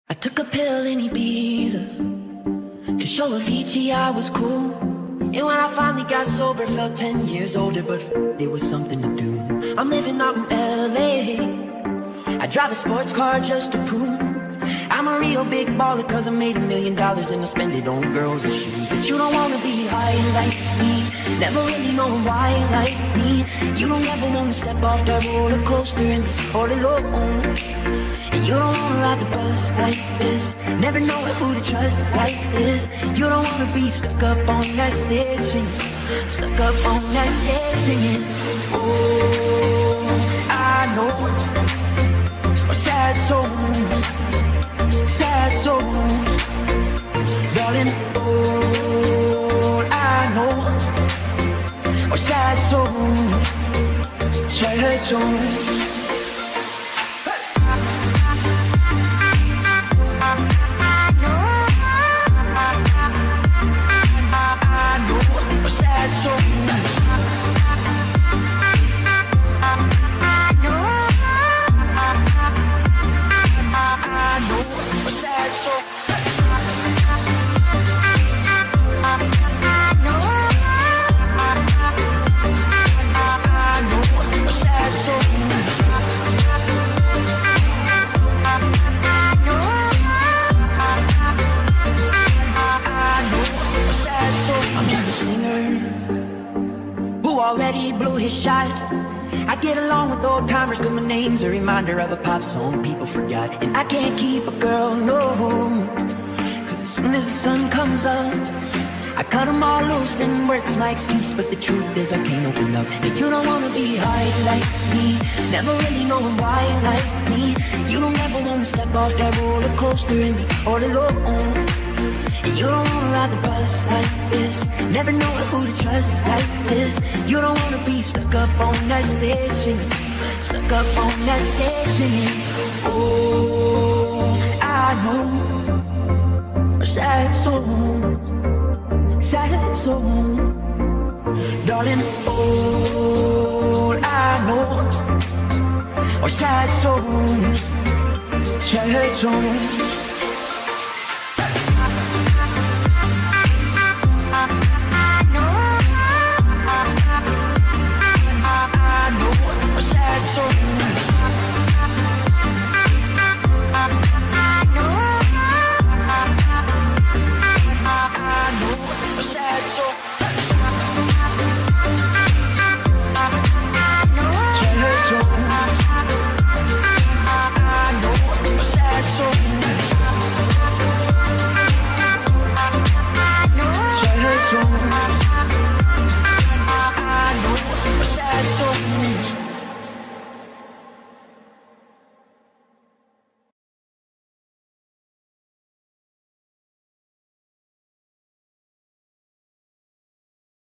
I took a pill in Ibiza to show Avicii I was cool. And when I finally got sober, felt 10 years older, but there was something to do. I'm living out in LA. I drive a sports car just to prove I'm a real big baller, cause I made $1 million and I spend it on girls and shoes. But you don't wanna be high like me, never really knowing why like me. You don't ever wanna step off that roller coaster and be all alone. And you don't wanna ride the bus like this, never know who to trust like this. You don't wanna be stuck up on that stage singing, stuck up on that stage singing. Oh, I know a sad soul, sad soul, darling. All I know are sad souls, sad souls. Sad soul. I know a sad soul. Already blew his shot. I get along with old timers cause my name's a reminder of a pop song people forgot. And I can't keep a girl, no, cause as soon as the sun comes up I cut them all loose and work's my excuse. But the truth is I can't open up. And you don't wanna be high like me, never really knowing why like me. You don't ever wanna step off that roller coaster and be all alone. And you don't wanna ride the bus like this, never know who to trust like this. You don't wanna be stuck up on that stage singing, stuck up on that stage singing. Oh, I know a sad soul, sad soul, darling. All I know are sad souls, sad souls.